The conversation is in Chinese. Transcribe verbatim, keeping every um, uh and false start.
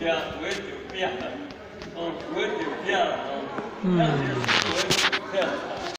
吃，有诶就变，哦，有诶就变，哦， 嗯。 有诶就变。